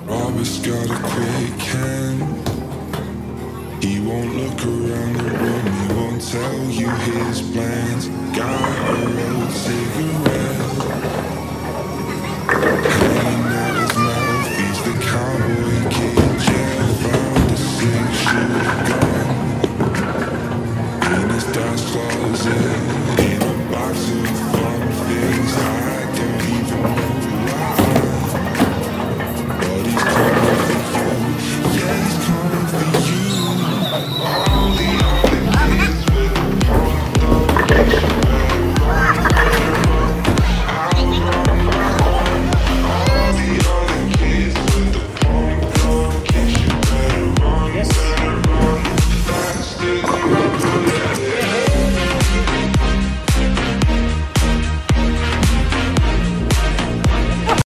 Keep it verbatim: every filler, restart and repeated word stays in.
Robert's got a quick hand. He won't look around the room, he won't tell you his plans. Got a rolled cigarette